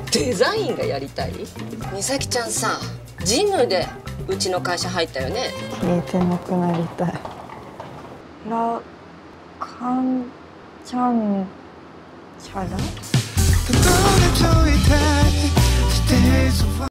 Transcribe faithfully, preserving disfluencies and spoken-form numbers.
デザインがやりたい？美咲ちゃんさ、ジムでうちの会社入ったよね。 消えてなくなりたい。ラカンチャンチャラ。